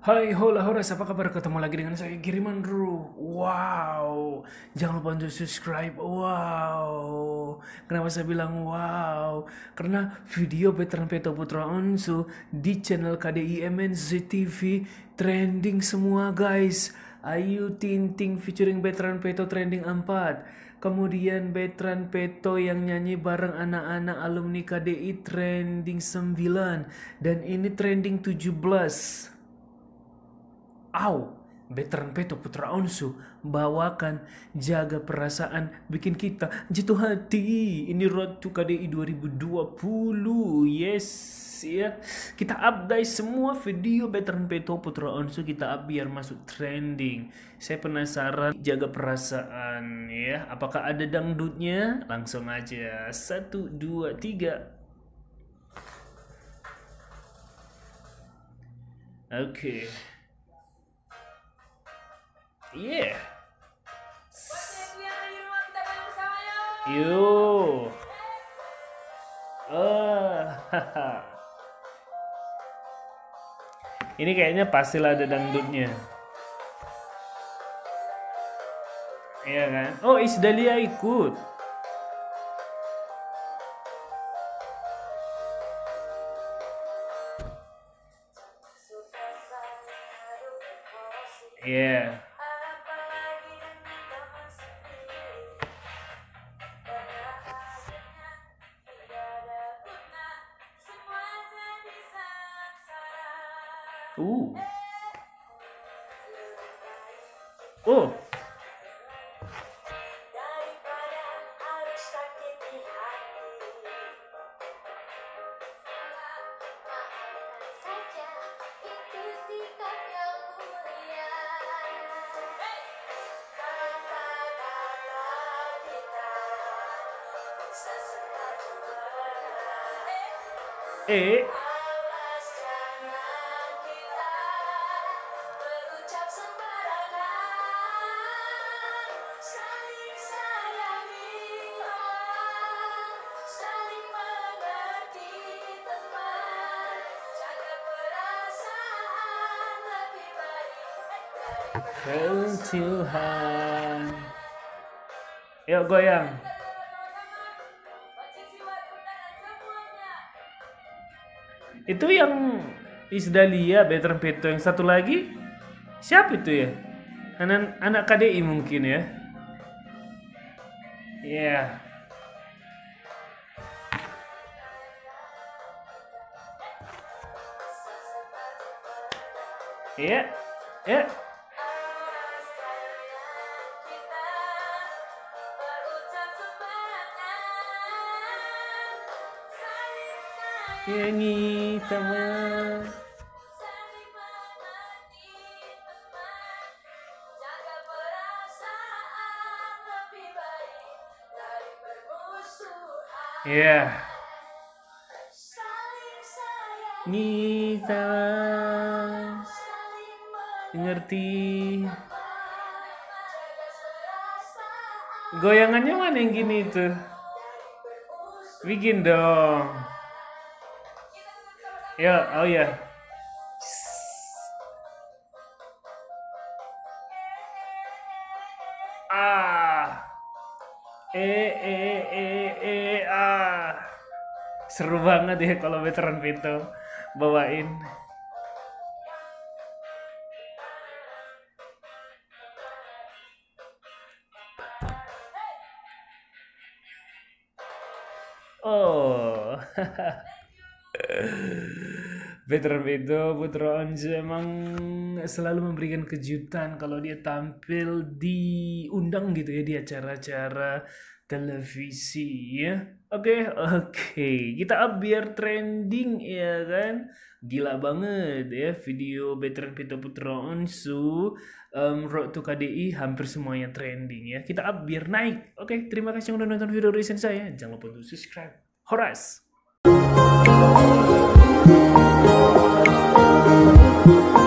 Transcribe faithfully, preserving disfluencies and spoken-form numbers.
Hai, hola, horas, apa kabar? Ketemu lagi dengan saya, Kiriman Ru. Wow, jangan lupa untuk subscribe. Wow, kenapa saya bilang wow? Karena video Veteran Peto Putra Onsu di channel K D I M N Z T V trending semua, guys. Ayu Ting Ting featuring Veteran Peto trending empat. Kemudian Veteran Peto yang nyanyi bareng anak-anak alumni K D I trending sembilan. Dan ini trending tujuh belas. Au, Veteran Peto Putra Onsu bawakan Jaga Perasaan bikin kita jatuh hati. Ini Road to K D I dua ribu dua puluh. Yes, ya. Kita update semua video Veteran Peto Putra Onsu, kita up biar masuk trending. Saya penasaran Jaga Perasaan ya. Apakah ada dangdutnya? Langsung aja. Satu, dua, tiga. Oke. Okay. Yeah. Yo. Oh. Ini kayaknya pastilah ada dangdutnya. Iya kan? Oh, Isdalia ikut. Yeah. Uh. Oh. Eh. Tuhan. Yuk goyang. Itu yang Isdalia, Veteran Peto, yang satu lagi siapa itu ya? Anak anak K D I mungkin ya. Iya. Yeah. Iya. Ya. Nyanyi teman. Ya. Kita ngerti. Goyangannya mana yang gini itu? Bikin dong. Ya, oh ya. Ah. Eh eh eh eh ah. Seru banget ya kalau Veteran Peto bawain. Oh. Veteran Peto Putra Onsu emang selalu memberikan kejutan kalau dia tampil diundang gitu ya di acara-acara televisi ya. Oke, okay, oke. Okay. Kita up biar trending ya kan. Gila banget ya video Veteran Peto Putra Onsu um, Road to K D I hampir semuanya trending ya. Kita up biar naik. Oke, okay, terima kasih yang udah nonton video recent saya. Jangan lupa untuk subscribe. Horas.